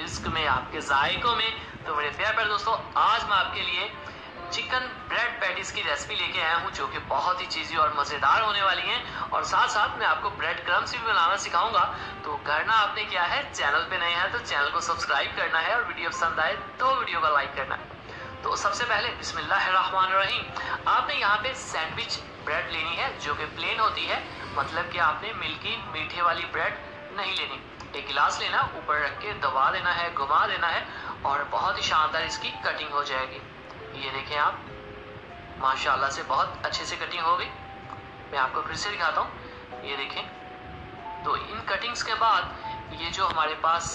Risk में, आपके जायकों में। तो मेरे प्यारे दोस्तों, आज मैं आपके लिए चिकन ब्रेड पैटीज की रेसिपी लेके आया हूँ, जो कि बहुत ही चीज़ी और मज़ेदार होने वाली हैं। और साथ साथ मैं आपको ब्रेड क्रम्स भी बनाना सिखाऊंगा। तो करना आपने क्या है, चैनल पे नए हैं तो चैनल को सब्सक्राइब करना है, और वीडियो पसंद आए तो वीडियो को लाइक करना है। तो सबसे पहले बिस्मिल्लाहिर्रहमानिर्रहीम, आपने यहाँ पे सैंडविच ब्रेड लेनी है, जो कि प्लेन होती है, मतलब कि आपने मिल्की मीठे वाली ब्रेड नहीं लेनी। एक गिलास लेना, ऊपर रख के दबा देना है, घुमा देना है, और बहुत ही शानदार इसकी कटिंग हो जाएगी। ये देखें आप, माशाल्लाह से बहुत अच्छे से कटिंग हो गई। मैं आपको फिर से दिखाता हूँ, ये देखें। तो इन कटिंग्स के बाद ये जो हमारे पास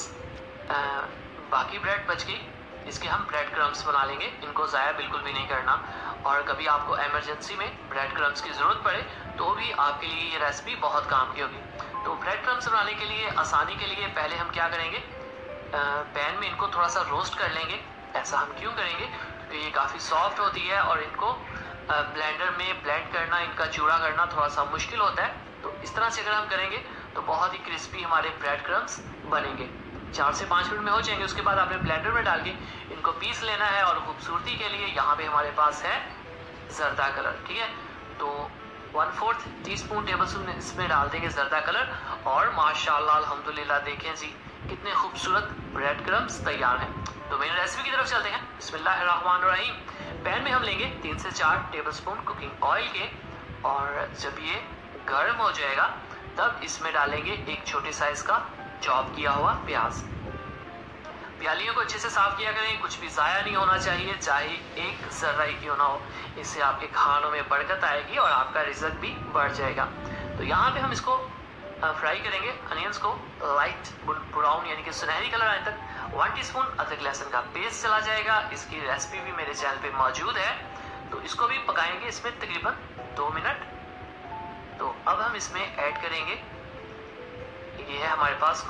बाकी ब्रेड बच गई, इसके हम ब्रेड क्रम्स बना लेंगे। इनको ज़ाया बिल्कुल भी नहीं करना, और कभी आपको इमरजेंसी में ब्रेड क्रम्स की ज़रूरत पड़े तो भी आपके लिए ये रेसिपी बहुत काम की होगी। तो ब्रेड क्रम्स बनाने के लिए, आसानी के लिए, पहले हम क्या करेंगे, पैन में इनको थोड़ा सा रोस्ट कर लेंगे। ऐसा हम क्यों करेंगे, क्योंकि ये काफ़ी सॉफ्ट होती है और इनको ब्लेंडर में ब्लेंड करना, इनका चूड़ा करना थोड़ा सा मुश्किल होता है। तो इस तरह से अगर हम करेंगे तो बहुत ही क्रिस्पी हमारे ब्रेड क्रम्स बनेंगे। 4 से 5 मिनट में हो जाएंगे। उसके बाद आपने ब्लेंडर में डाल के इनको पीस लेना है। और खूबसूरती के लिए यहाँ पे हमारे पास है जर्दा कलर, ठीक है। तो 1/4 टीस्पून टेबल स्पून इसमें डाल देंगे जर्दा कलर, और माशाल्लाह अल्हम्दुलिल्लाह देखें जी कितने खूबसूरत ब्रेड क्रम्स तैयार हैं। तो मेरी रेसिपी की तरफ चलते हैं। बिस्मिल्लाहिर्रहमानिर्रहीम, पैन में हम लेंगे 3 से 4 टेबलस्पून कुकिंग ऑयल के, और जब ये गर्म हो जाएगा तब इसमें डालेंगे एक छोटे साइज का चॉप किया हुआ प्याज। प्यालियों को अच्छे से साफ किया करें, कुछ भी ज़ाया नहीं होना चाहिए, चाहे एक जर्रा ही क्यों ना हो। इससे आपके खानों में बरकत आएगी और आपका रिजल्ट भी बढ़ जाएगा। तो यहाँ पे हम इसको फ्राई करेंगे, अनियंस को लाइट ब्राउन यानी कि सुनहरी कलर आने तक। 1 टीस्पून अदरक लहसुन का पेस्ट चला जाएगा। इसकी रेसिपी भी मेरे चैनल पे मौजूद है। तो इसको भी पकाएंगे इसमें तकरीबन 2 मिनट। तो अब हम इसमें ऐड करेंगे, ये है हमारे पास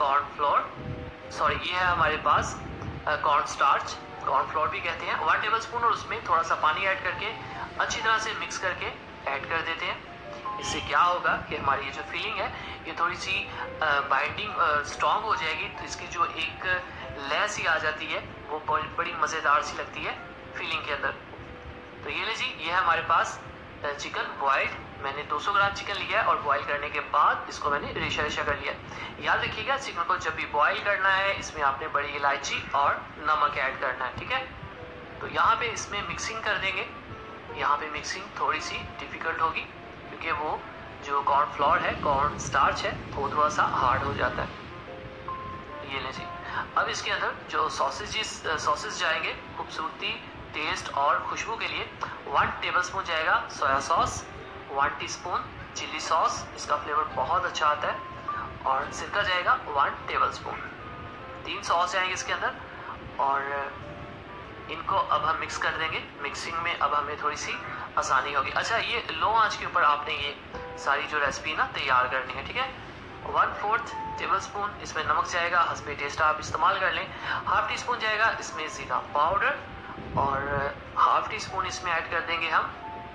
ये है हमारे पास कॉर्न स्टार्च, कॉर्न फ्लोर भी कहते हैं, 1 टेबलस्पून, और उसमें थोड़ा सा पानी ऐड करके अच्छी तरह से मिक्स करके ऐड कर देते हैं। इससे क्या होगा कि हमारी ये जो फीलिंग है ये थोड़ी सी बाइंडिंग स्ट्रॉन्ग हो जाएगी। तो इसकी जो एक लय सी आ जाती है वो बड़ी मज़ेदार सी लगती है फीलिंग के अंदर। तो ये ले जी, ये है हमारे पास चिकन बॉइल्ड। मैंने 200 ग्राम चिकन लिया है, और बॉईल करने के बाद इसको मैंने रेशा रेशा कर लिया। याद रखिएगा, चिकन को जब भी बॉईल करना है इसमें आपने बड़ी इलायची और नमक ऐड करना है, ठीक है। तो यहाँ पे इसमें मिक्सिंग कर देंगे। यहाँ पे मिक्सिंग थोड़ी सी डिफिकल्ट होगी, क्योंकि वो जो कॉर्न फ्लोर है, कॉर्न स्टार्च है, वो थोड़ा सा हार्ड हो जाता है। ये ले जी, अब इसके अंदर जो सॉसेज जाएंगे खूबसूरती, टेस्ट और खुशबू के लिए, 1 टेबलस्पून जाएगा soya sauce, 1 teaspoon chilli sauce, इसका फ्लेवर बहुत अच्छा आता है, और सिरका जाएगा 1 टेबलस्पून। 3 सॉस जाएंगे इसके अंदर, और इनको अब हम मिक्स कर देंगे। मिक्सिंग में अब हमें थोड़ी सी आसानी होगी। अच्छा, ये लो आंच के ऊपर आपने ये सारी जो रेसिपी ना तैयार करनी है, ठीक है। 1/4 टेबलस्पून इसमें नमक जाएगा, हस्बे टेस्ट आप इस्तेमाल कर लें। 1/2 टीस्पून जाएगा इसमें जीरा पाउडर, और 1/2 टीस्पून इसमें ऐड कर देंगे हम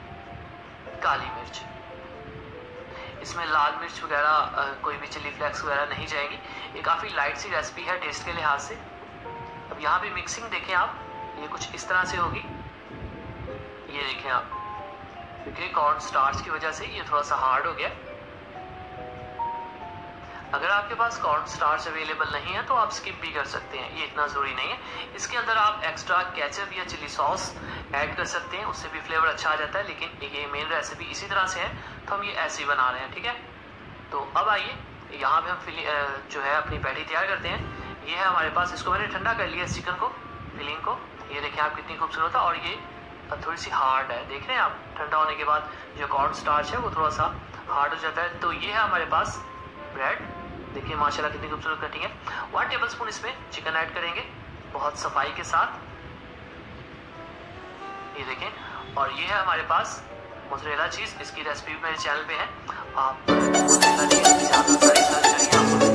काली मिर्च। इसमें लाल मिर्च वगैरह कोई भी चिली फ्लेक्स वगैरह नहीं जाएंगी। ये काफ़ी लाइट सी रेसिपी है टेस्ट के लिहाज से। अब यहाँ पे मिक्सिंग देखें आप, ये कुछ इस तरह से होगी। ये देखें आप, क्योंकि कॉर्न स्टार्च की वजह से ये थोड़ा सा हार्ड हो गया। अगर आपके पास कॉर्न स्टार्च अवेलेबल नहीं है तो आप स्किप भी कर सकते हैं, ये इतना ज़रूरी नहीं है। इसके अंदर आप एक्स्ट्रा केचप या चिली सॉस ऐड कर सकते हैं, उससे भी फ्लेवर अच्छा आ जाता है। लेकिन ये मेन रेसिपी इसी तरह से है, तो हम ये ऐसे ही बना रहे हैं, ठीक है। तो अब आइए, यहाँ पे हम जो है अपनी पैटी तैयार करते हैं। ये है हमारे पास, इसको मैंने ठंडा कर लिया चिकन को, फिलिंग को। ये देखें आप कितनी खूबसूरत है, और ये थोड़ी सी हार्ड है, देख रहे हैं आप। ठंडा होने के बाद जो कॉर्न स्टार्च है वो थोड़ा सा हार्ड हो जाता है। तो ये है हमारे पास ब्रेड, देखिए माशाल्लाह कितनी खूबसूरत कटिंग है। 1 टेबलस्पून इसमें चिकन ऐड करेंगे बहुत सफाई के साथ, ये देखें। और ये है हमारे पास मोज़रेला चीज़, इसकी रेसिपी मेरे चैनल पे है, आप मोज़रेला चीज़